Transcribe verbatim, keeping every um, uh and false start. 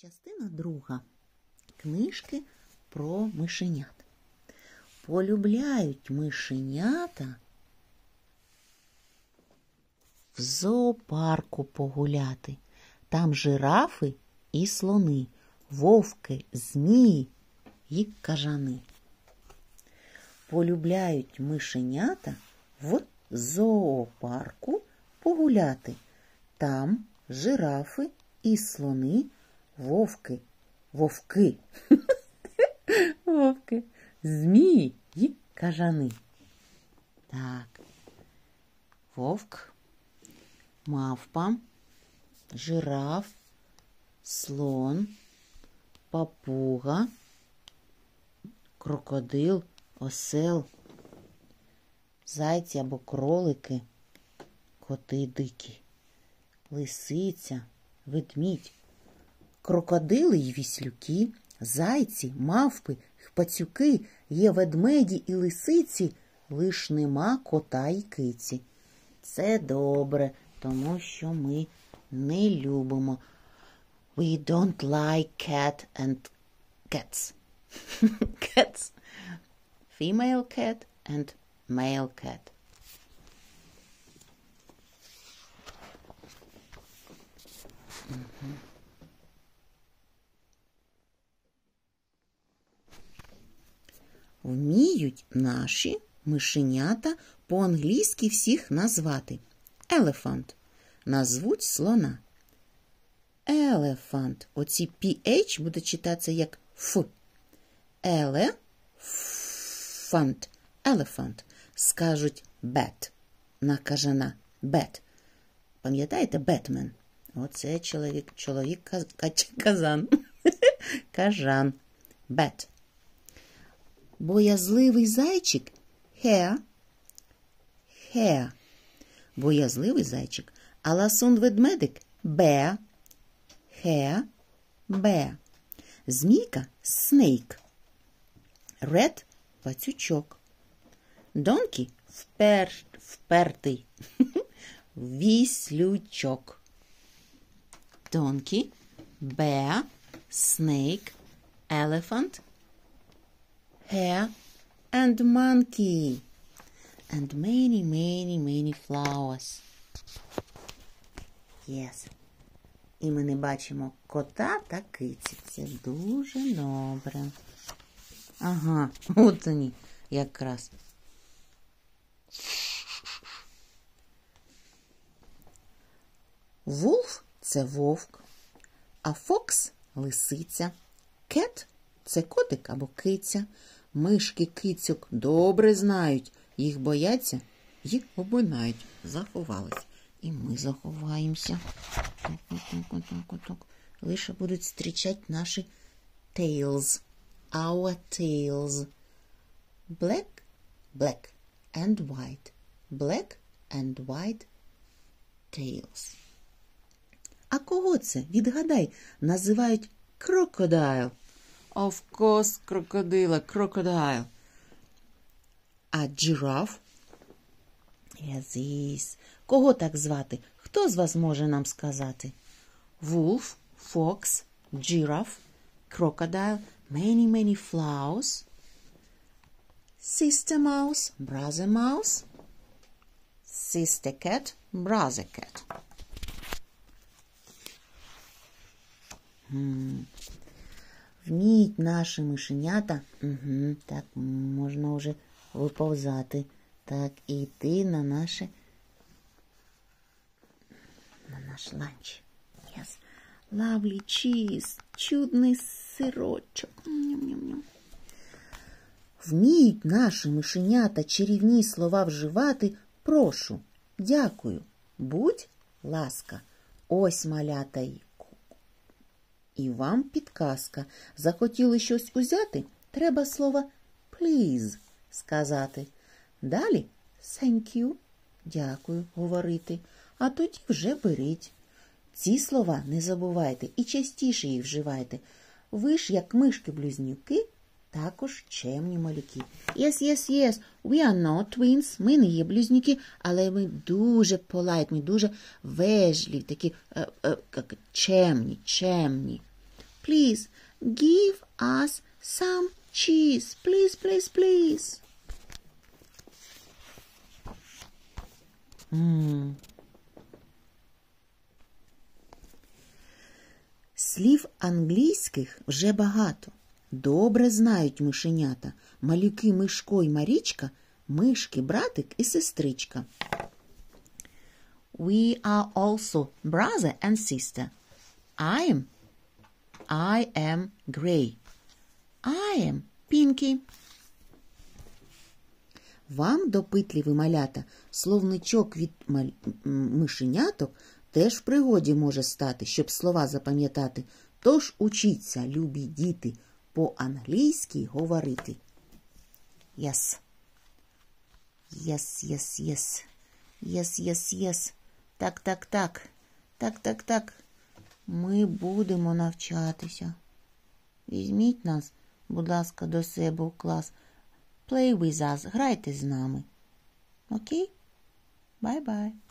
Частина друга. Книжки про мишенят. Полюбляють мишенята в зоопарку погуляти. Там жирафи і слони, вовки, змії і кажани. Полюбляють мишенята в зоопарку погуляти. Там жирафи і слони, вовки, вовки, вовки, змії і кажани. Так, вовк, мавпа, жираф, слон, папуга, крокодил, осел, зайці або кролики, коти дикі, лисиця, ведмідь, крокодили й віслюки, зайці, мавпи, пацюки, є ведмеді і лисиці, лиш нема кота й киці. Це добре, тому що ми не любимо. We don't like cat and cats. Cats. Female cat and male cat. Угу. Вміють наші мишенята по-англійськи всіх назвати. Elephant. Назвуть слона. Elephant. Оці пі ейч буде читатися як Ф. Еле. Фант. Elephant. Скажуть bat. На кажана. Bat. Пам'ятаєте Batman? Оце чоловік, чоловік казан. Кажан. Bat. Боязливий зайчик – hare, hare. Боязливий зайчик. А ласун-ведмедик – bear, hare, bear. Змійка – snake. Red – пацючок. Donkey – впер, впертий. Віслючок. Donkey, bear, snake, elephant, hare and monkey, and many, many, many flowers. Yes. І ми не бачимо кота та киці. Це дуже добре. Ага, от вони якраз. Wolf – це вовк, а fox – лисиця. Cat – це котик або киця. Мишки кицьок добре знають, їх бояться, їх обминають. Заховались. І ми заховаємося. Так, так, так, так. Лише будуть зустрічати наші tails. Our tails. Black, black and white. Black and white tails. А кого це? Відгадай, називають crocodile. Of course, крокодила, crocodile. А giraffe? Yes, yes. Кого так звати? Хто з вас може нам сказати? Wolf, fox, giraffe, crocodile, many, many flowers. Sister mouse, brother mouse. Sister cat, brother cat. Hmm. Вміють наші мишенята, угу, так, можна вже виповзати, так, і йти на наше, на наш ланч. Yes. Lovely cheese, чудний сирочок. Ням-ням-ням. Вміють наші мишенята чарівні слова вживати, прошу, дякую, будь ласка, ось малята й. І вам підказка. Захотіли щось узяти? Треба слово please сказати. Далі thank you, дякую, говорити. А тоді вже беріть. Ці слова не забувайте і частіше їх вживайте. Ви ж, як мишки-близнюки, також чемні малюки. Yes, yes, yes, we are not twins. Ми не є близнюки, але ми дуже polite, ми дуже вежливі, такі е, е, як, чемні, чемні. please, give us some cheese. Please, please, please. Mm. Слів англійських вже багато. Добре знають мишенята. Малюки Мишко й Марічка, мишки, братик і сестричка. We are also brother and sister. I am, I am Gray. I am Pinky. Вам, допитливі малята, словничок від маль... мишеняток теж в пригоді може стати, щоб слова запам'ятати. Тож учіться, любі діти, по-англійськи говорити. Yes. Yes, yes, yes. Yes, yes, yes. Так, так, так. Так, так, так. Ми будемо навчатися. Візьміть нас, будь ласка, до себе у клас. Play with us. Грайте з нами. Окей? Bye-bye.